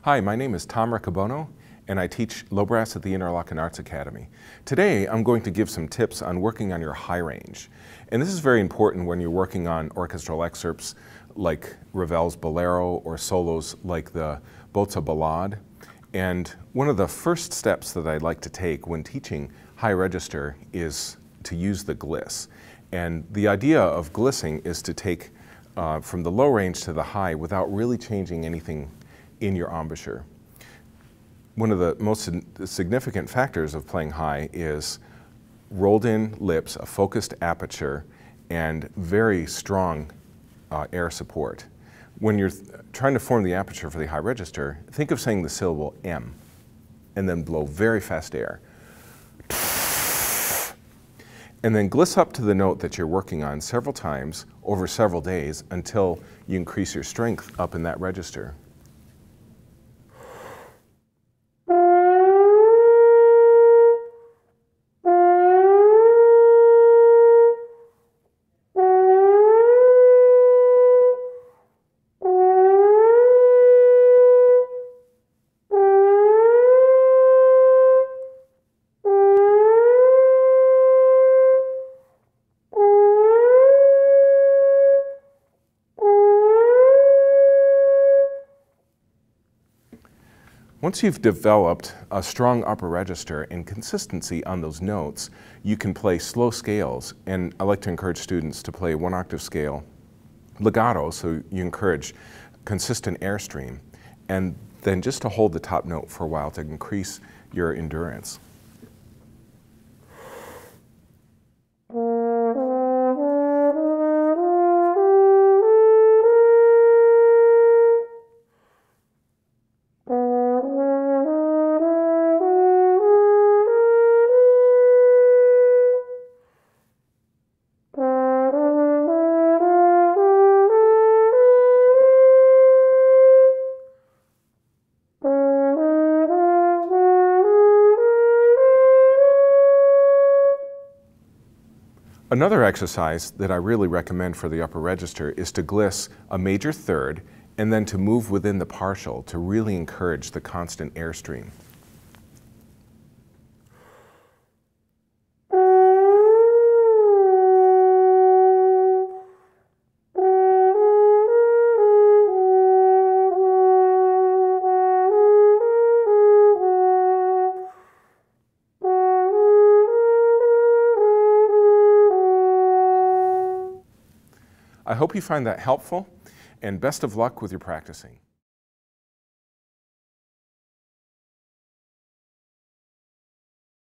Hi, my name is Tom Riccobono, and I teach low brass at the Interlochen Arts Academy. Today, I'm going to give some tips on working on your high range. And this is very important when you're working on orchestral excerpts like Ravel's Bolero or solos like the Bozza Ballade. And one of the first steps that I'd like to take when teaching high register is to use the gliss. And the idea of glissing is to take from the low range to the high without really changing anything in your embouchure. One of the most significant factors of playing high is rolled in lips, a focused aperture, and very strong air support. When you're trying to form the aperture for the high register, think of saying the syllable M and then blow very fast air. And then gliss up to the note that you're working on several times over several days until you increase your strength up in that register. Once you've developed a strong upper register and consistency on those notes, you can play slow scales. And I like to encourage students to play one octave scale legato, so you encourage consistent airstream, and then just to hold the top note for a while to increase your endurance. Another exercise that I really recommend for the upper register is to gliss a major third and then to move within the partial to really encourage the constant airstream. I hope you find that helpful, and best of luck with your practicing.